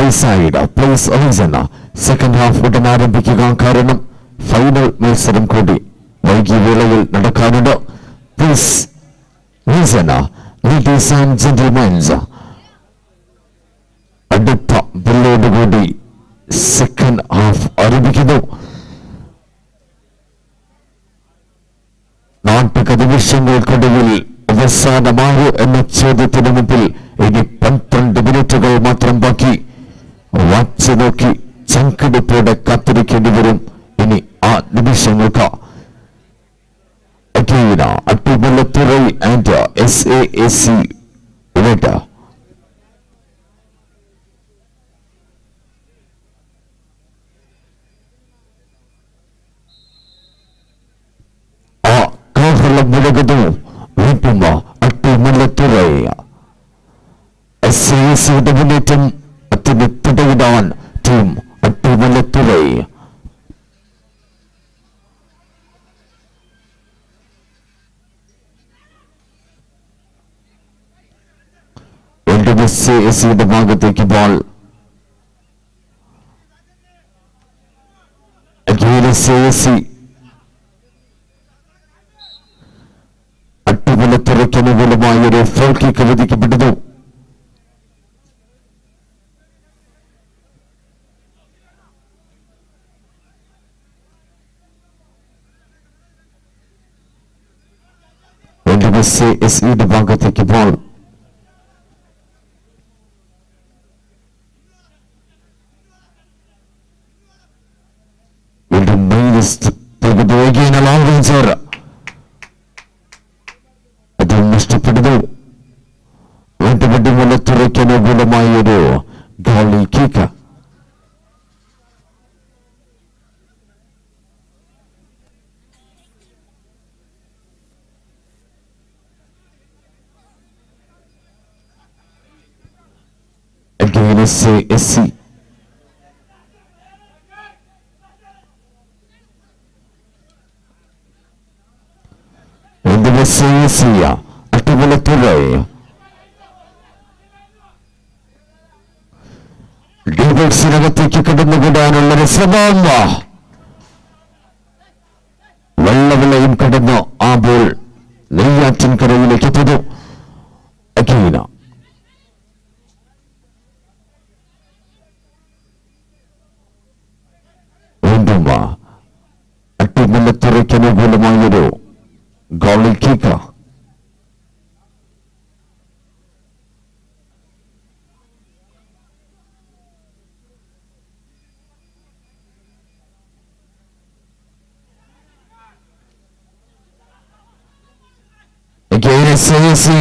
side, please listen. Second half ഉടൻ ആരംഭിക്കുക. കാരണം ഫൈനൽ മത്സരം കൂടി വൈകിയ വേളയിൽ നടക്കാനുണ്ട്. Please listen, ladies and gentlemen. അടുത്ത ബില്ലോടുകൂടി സെക്കൻഡ് ഹാഫ് ആരംഭിക്കുന്നു. നാട്ടുക നിമിഷങ്ങൾക്കൊടുവിൽ അവസാനമായോ എന്ന ചോദ്യത്തിന് മുമ്പിൽ ഇനി പന്ത്രണ്ട് മിനിറ്റുകൾ മാത്രം ബാക്കി. വാച്ച് നോക്കി ചങ്കടിപ്പോടെ കാത്തിരിക്കേണ്ടി വരും ഇനി ആ നിമിഷങ്ങൾക്ക്. Adimalathura and S A S C വേട്ട ആ കാഹളം മുഴകുന്നു. വീട്ടുമ്പ അട്ടിമലത്തുറൈ എസ് എ എസ് സിയുടെ മുന്നേറ്റം അതിന് തടയിടാൻ team Adimalathura. S A S സിയുടെ ഭാഗത്തേക്ക് ball. S A S C അട്ടിമലത്തുറയ്ക്ക് അനുകൂലമായ ഒരു ഫ്രീ കിക്ക് വിധിക്കപ്പെട്ടു. എസ് എ എസ് സിയുടെ ഭാഗത്തേക്ക് ബോൾ. അത് നഷ്ടപ്പെടുന്നു. അട്ടിമലത്തുറയ്ക്ക് അനുകൂലമായ ഒരു goalie kick. S A S C Adimalathura ഡിഫൻസിനകത്തേക്ക് കടന്നുകൂടാനുള്ള ശ്രമം. വെള്ളവിളയും കടന്ന് ആ ബോൾ നെയ്യാറ്റിൻകരയിലേക്ക് എത്തുന്നു. അക്കീന വീണ്ടും അട്ടിമലത്തുറയ്ക്ക് അനുകൂലമായൊരു goalie kick. S A S C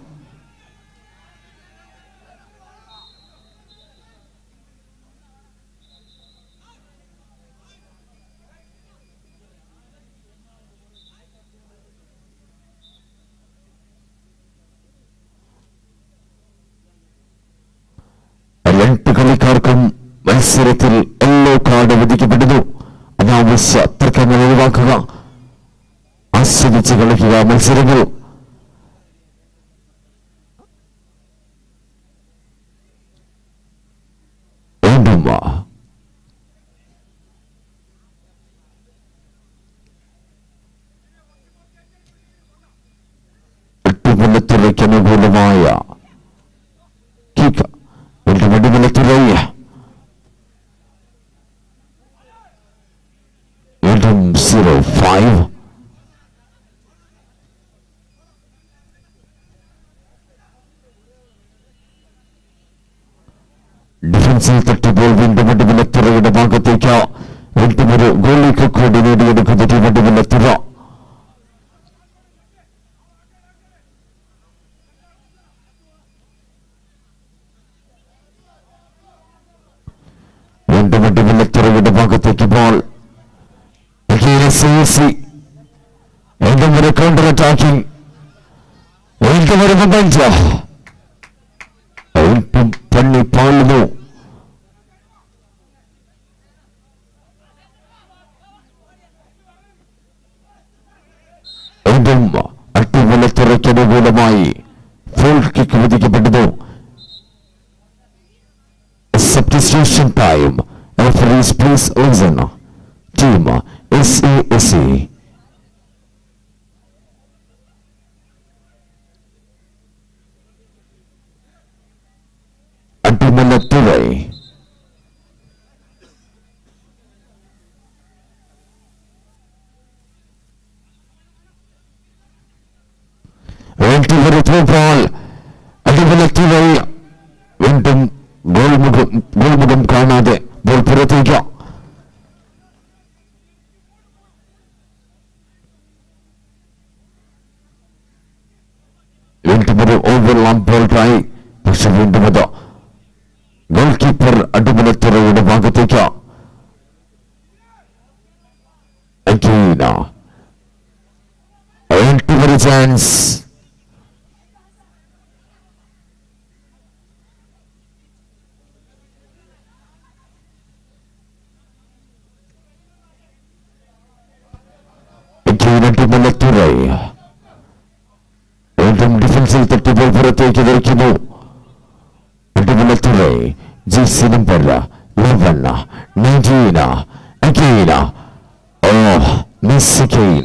രണ്ട് കളിക്കാർക്കും മത്സരത്തിൽ യെല്ലോ കാർഡ് വിധിക്കപ്പെടുന്നു. അനാവശ്യ തർക്കങ്ങൾ ഒഴിവാക്കുക, ആസ്വദിച്ച് കളിക്കുക മത്സരങ്ങൾ. വീണ്ടും അട്ടിമലത്തുറയ്ക്ക് അനുകൂലമായ കിക്ക്. അട്ടിമലത്തുറൈ വീണ്ടും സീറോ ഫൈവ്. ഡിഫൻസിൽ തട്ടിപ്പോൾ വീണ്ടും അട്ടിമലത്തുറയുടെ ഭാഗത്തേക്ക് വീണ്ടും ഒരു ഗോളി കൂടി നേടിയെടുക്കുന്ന ടീം അട്ടിമലത്തുറ. വീണ്ടും അട്ടിമലത്തുറയുടെ ഭാഗത്തേക്ക് ബോൾ. വീണ്ടും ഒരു കൗണ്ടർ അറ്റാക്കിംഗ്. വീണ്ടും ഒരു മൊമെന്റ്. വീണ്ടും പണി പാളുന്നു. വീണ്ടും അട്ടിമലത്തുറയ്ക്ക് അനുകൂലമായി ഫ്രീ കിക്ക് വിധിക്കപ്പെട്ടു. substitution time. Referees, please listen. Team S A S E. Adumalature. Very through ball. Adumalature. വീണ്ടും ഗോൾ മുഖം ഗോൾ മുഖം കാണാതെ ബോൾ പുറത്തേക്ക്. വീണ്ടും ഒരു ഓവർലാം ബോൾ ട്രൈ. പക്ഷെ വീണ്ടും അത് ഗോൾ കീപ്പർ അടിമലത്തുറയുടെ ഭാഗത്തേക്ക്. ചാൻസ്. വീണ്ടും ഡിഫൻസിൽ തട്ടിപ്പോൾ പുറത്തേക്ക് വയ്ക്കുന്നു. Adimalathura jersey number eleven nineteen again. Oh miss again.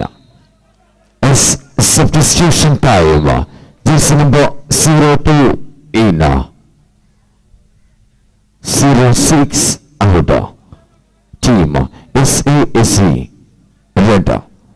Substitution time. Jersey number zero two in. zero six out. Team S A S E. Red.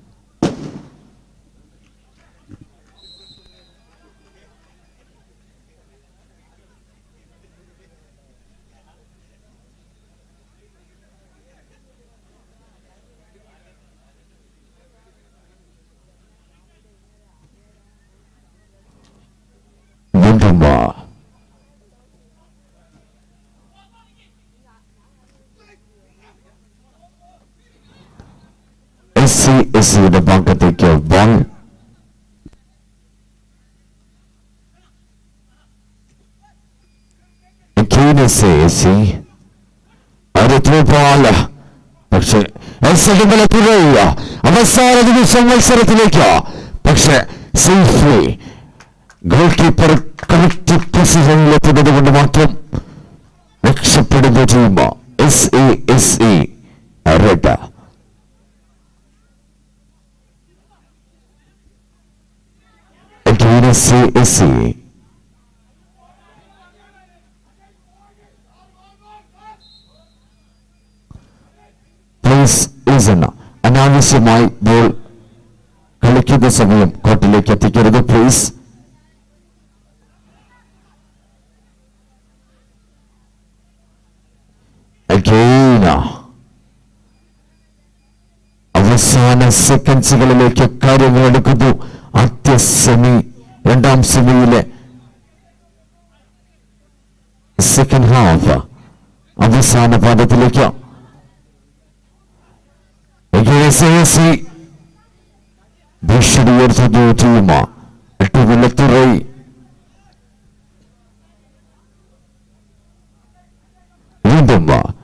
S A S E ഭാഗത്തേക്ക് ball. S A S E ഒരു ball. പക്ഷേ അവസാന നിമിഷം മത്സരത്തിലേക്ക്. പക്ഷെ safely goal keeper correct പൊസിഷനിലെത്തുന്നത് കൊണ്ട് മാത്രം രക്ഷപ്പെടുന്ന team S A S E red. S A S E. Please listen. അനാവശ്യമായി ബോൾ കളിക്കുന്ന സമയം കോർട്ടിലേക്ക് എത്തിക്കരുത് പ്ലീസ്. അവസാന സെക്കൻഡ്സുകളിലേക്ക് കാര്യങ്ങൾ എടുക്കുന്നു. ആദ്യ സെമി രണ്ടാം സെമിയിലെ സെക്കൻഡ് ഹാഫ് അവസാന പാദത്തിലേക്ക്. ഭീഷണി ഉയർത്തുന്നു ടീം അടിമലത്തുറ. വീണ്ടും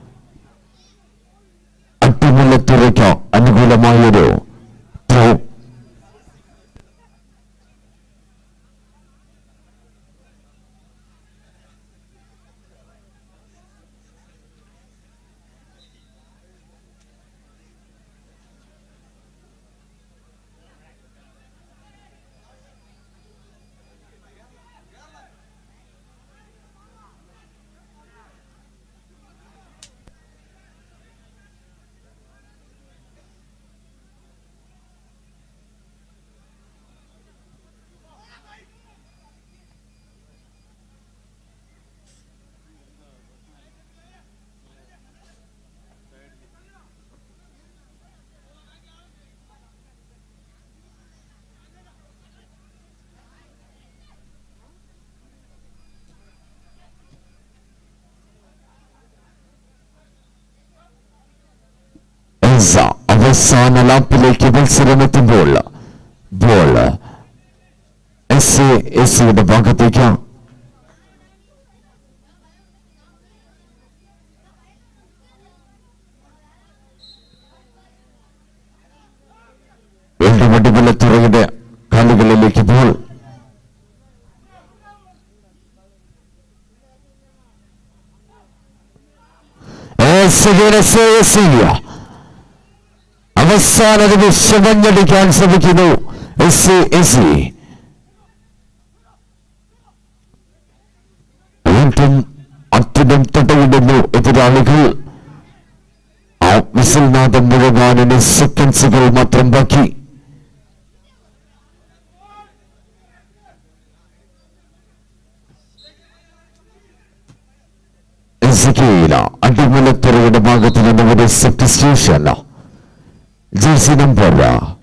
അടിമലത്തുറയ്ക്ക് അനുകൂലമായൊരു ത്രോ. അവസാന ലാപ്പിലേക്ക് മത്സരമെത്തുമ്പോൾ ബോൾ എസ് എ എസ് ഇയുടെ ഭാഗത്തേക്ക്. വീണ്ടും അടിമലത്തുറയുടെ കാലുകളിലേക്ക് ബോൾ. അവസാന നിമിഷം മഞ്ഞടിക്കാൻ ശ്രമിക്കുന്നു എസ് എസ് സി. വീണ്ടും അത്യുനം തടവിടുന്നു എതിരാളികൾ. ആ വിസിൽനാഥം മുഴങ്ങാനിന് സെക്കൻഡ്സുകൾ മാത്രം ബാക്കി. അടിമലത്തുറയുടെ ഭാഗത്ത് നിന്ന് ഒരു substitution. Jersey number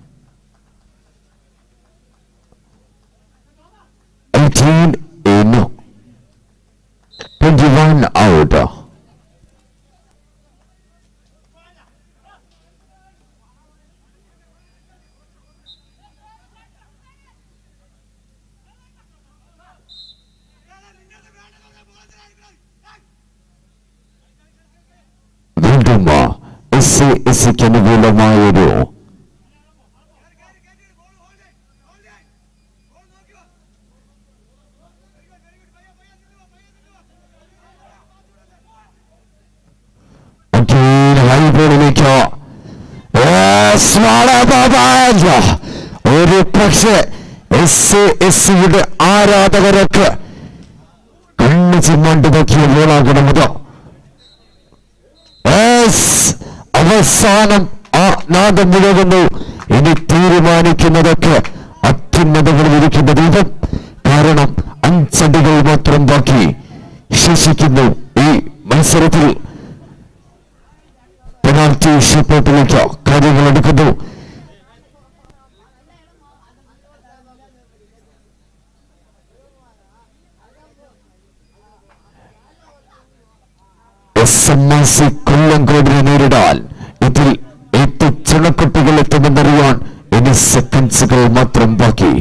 eighteen in, twenty-one out. വീണ്ടും എസ് എസ് സിക്ക് അനുകൂലമായൊരു ഹൈബോളിലേക്ക് ഒരു പക്ഷേ എസ് എസ് സിയുടെ ആരാധകരൊക്കെ കണ്ണു ചിമ്മാണ്ട് നോക്കിയ ബോളാകണമത്. അവസാനം ആ നാദം മുഴങ്ങുന്നു. ഇനി തീരുമാനിക്കുന്നതൊക്കെ അത്യുന്നതങ്ങളിൽ ഇരിക്കുന്ന ദൈവം. കാരണം അഞ്ചടികൾ മാത്രം ബാക്കി ശേഷിക്കുന്നു ഈ മത്സരത്തിൽ. പെനാൽറ്റി ഷൂട്ടൗട്ടിലേക്ക് കാര്യങ്ങൾ എടുക്കുന്നു. എസ് എം ഐ സി കൊല്ലംകോടിനെ നേരിടാൻ ഇതിൽ എട്ട് ചുണക്കുട്ടികൾ എത്തുമെന്നറിയാൻ ഇനി സെക്കൻഡ്സുകൾ മാത്രം ബാക്കി.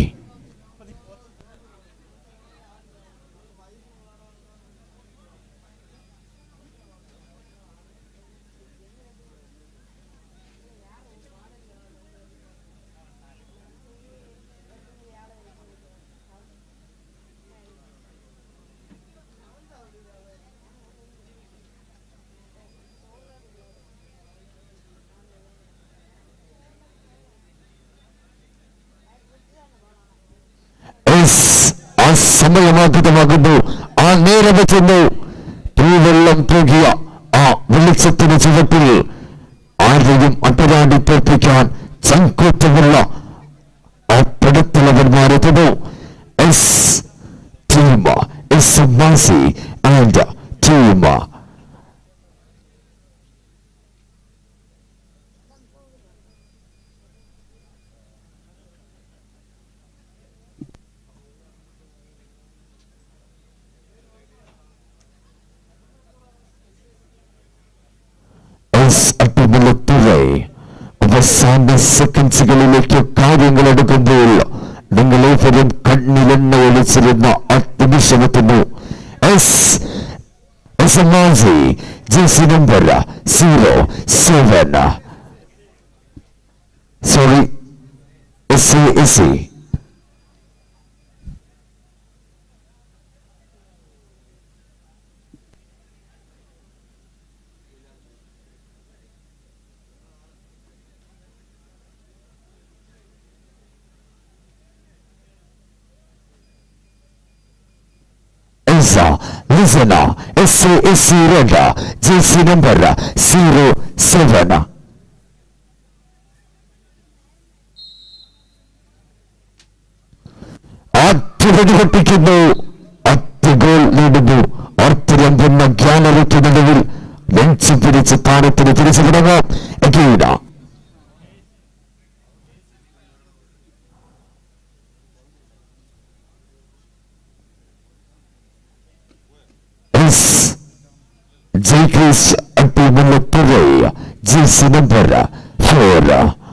ആ സമയമാകുന്നു. ആ നേരം വെച്ചുന്നു തൂവെള്ളം തൂകിയ ആ വെളിച്ചത്തിന് ചുവട്ടിൽ ആരെയും അട്ടരാടി തോൽപ്പിക്കാൻ ചങ്കൂറ്റമുള്ള ആ പെടുത്തലവന്മാരെത്തുന്നു. എസ് ടീം എസ് മാസി ആൻഡ് ടീം. അവസാന സെക്കൻഡ്സുകളിലേക്ക് കാര്യങ്ങൾ എടുക്കുമ്പോൾ നിങ്ങളേവരും കണ്ണിലെണ്ണ ഒളിച്ചിരുന്ന ആ നിമിഷമെത്തുന്നു. Jersey number zero seven sorry S S Listener, S A S C Red, J C number zero seven. അറ്റുപടി പൊട്ടിക്കുന്നു, അറ്റുഗോൾ നേടുന്നു. ഓർത്തിരമ്പുന്ന ഗ്യാലറിക്ക് നടുവിൽ ലെഞ്ച് പിടിച്ച് താരത്തിന് തിരിച്ചു തുടങ്ങാം. Again Jacques Apimulatore, Jesse number four.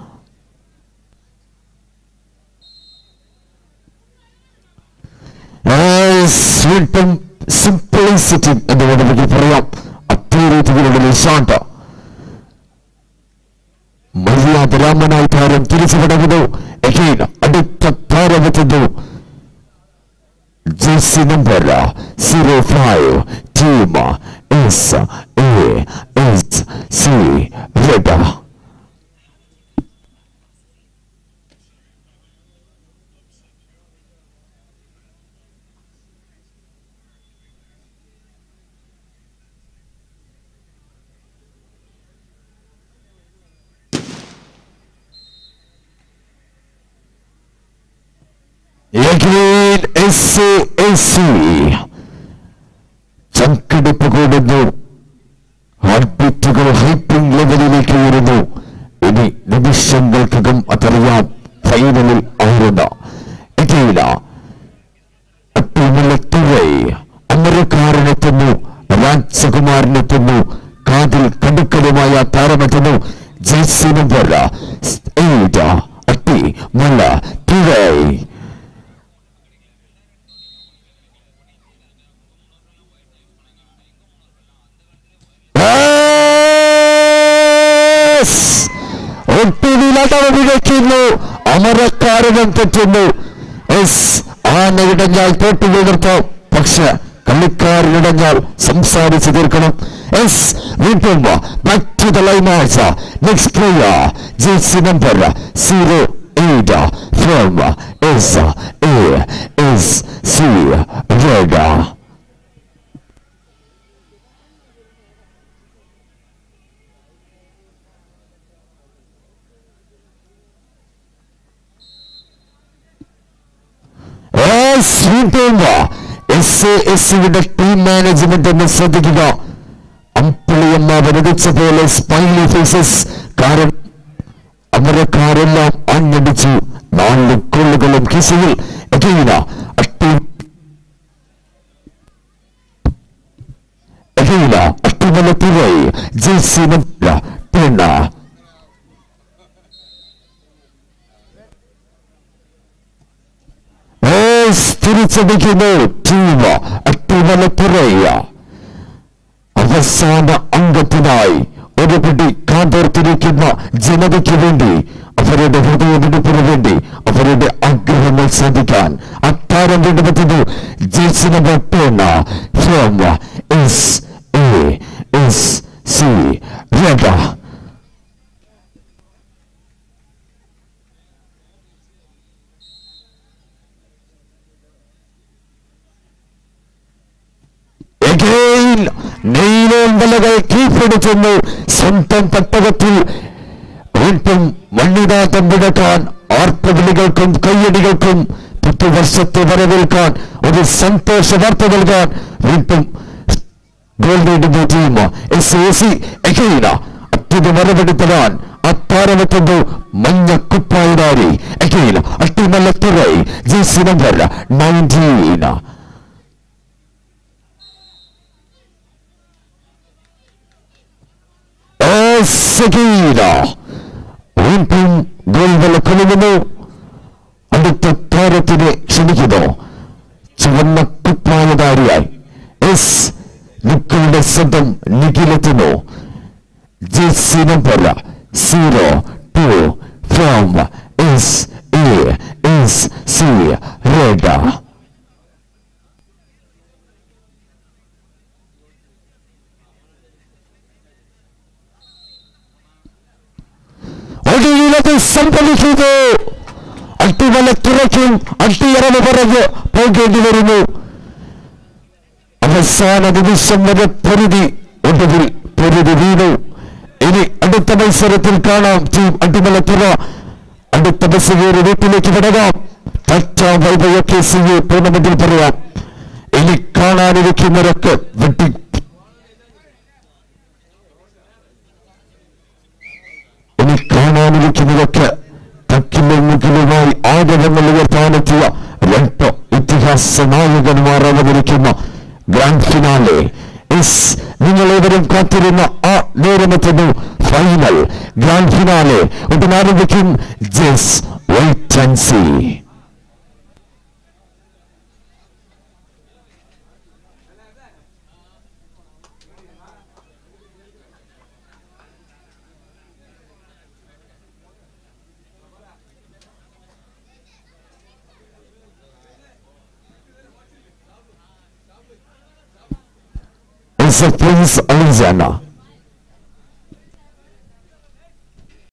Swinton simplicity എന്ന് വേണമെങ്കിൽ പറയാം. അത്യുരീതികളുടെ ഷോട്ട് മര്യാദ രാമനായി താരം തിരിച്ചു കടന്നു. എഗെയിൻ അടുത്ത താരമെത്തുന്നു. Jesse number zero five. Team S A S is C red. Again, S A S C. ചങ്കടിപ്പ് കൂടുന്നു. ഹാർട്ട്ബീറ്റുകൾ ഹൈപ്പിംഗ് ലെവലിലേക്ക് ഉയരുന്നു. ഇനി നിമിഷങ്ങൾക്കകം അതറിയാം ഫൈനലിൽ ആയിരുന്ന എത്തിയില്ല. അമരക്കാരനെത്തുന്നു, രാജകുമാരനെത്തുന്നു, കാതിൽ കടുക്കലുമായ താരമെത്തുന്നു. ജേഴ്സി നമ്പർ എയ്റ്റ് അട്ടി മല തുഴൈ. ഒട്ടുവിലടവിഴയ്ക്കുന്നു, അമരക്കാരനും തെറ്റുന്നു. എസ് ആനയിടഞ്ഞാൽ തോട്ടു വീർത്താം, പക്ഷെ കളിക്കാരനിടഞ്ഞാൽ സംസാരിച്ചു തീർക്കണം. എസ് വീണ്ടും back to the liners. Next player jersey number zero eight from S A S C red. S A എസിയുടെ ടീം മാനേജ്മെന്റ് എന്ന് ശ്രദ്ധിക്കുക. അമ്പിളിയമ്മ വരടിച്ച പോലെ സ്മൈലി ഫേസസ്. കാരണം അമരക്കാരെല്ലാം അഞ്ഞടിച്ചു. നാല് കൊള്ളുകളും കിസയിൽ എകീന അട്ടി എകീന Adimalathura jersey number ten. തിരിച്ചടിക്കുന്നു ടീം അട്ടിമല തിരയ. അവസാന അംഗത്തിനായി ഒരു പിടി കാതോർത്തിരിക്കുന്ന ജനതയ്ക്ക് വേണ്ടി, അവരുടെ ഹൃദയമിടിപ്പിന് വേണ്ടി, അവരുടെ ആഗ്രഹങ്ങൾ സാധിക്കാൻ അത്താരം വേണ്ടുപറ്റുന്നു. Jersey number ten from S A S C red. നെയ്ലോമ്പലകൾ കീഴ്പ്പെടുത്തുന്നു. സ്വന്തം തട്ടകത്തിൽ വീണ്ടും മണ്ണിതാ തമ്പിടക്കാൻ ആർപ്പവിളികൾക്കും കയ്യടികൾക്കും പുതുവർഷത്തെ വരവേൽക്കാൻ ഒരു സന്തോഷ വാർത്ത നൽകാൻ വീണ്ടും ഗോൾ നേടുന്ന ടീം എസ് എ സി എകീന അട്ടിന് മറവെടുത്തതാൻ അത്താരമെത്തുന്നു. മഞ്ഞ കുപ്പായിടാരി എകീന Adimalathura jersey number nineteen. വീണ്ടും ഗോൾവല കളിക്കുന്നു. അടുത്ത താരത്തിനെ ക്ഷണിക്കുന്നു. ചുവന്ന കുപ്പായധാരിയായി എസ് നിക്കളുടെ സ്വന്തം നിഖിലെത്തുന്നു. Jersey number zero two from S A S C red. ഒടുവിലത് സംഭവിക്കുന്നു. അട്ടിമല തുറയ്ക്കും അട്ടിയറവ് പറഞ്ഞ് പോകേണ്ടി വരുന്നു. അവസാന നിമിഷം വരെ പൊരുതി, ഒടുവിൽ പൊരുതി വീണു. ഇനി അടുത്ത മത്സരത്തിൽ കാണാം ടീം അട്ടിമല തുറ. അടുത്ത ബസ് കയറി വീട്ടിലേക്ക് വിടകാം. ടാറ്റ ബൈ ബൈ ഒക്കെ സി എ ടൂർണമെന്റിൽ പറയാം. ഇനി കാണാനിരിക്കുന്നവരൊക്കെ വെട്ടി ഇനി കാണാനിരിക്കുന്നതൊക്കെ തക്കിലും മുക്കിലുമായി ആഗ്രഹങ്ങൾ ഉയർത്താനെത്തിയ രണ്ട് ഇതിഹാസ നായകന്മാർ അവതരിക്കുന്ന ഗ്രാൻഡ് ഫിനാലെ. എസ് നിങ്ങളേവരും കാത്തിരുന്ന ആ നേരമെത്തുന്നു. ഫൈനൽ ഗ്രാൻഡ് ഫിനാലെ ഉടൻ ആരംഭിക്കും. Just wait and see. Prince Alizana.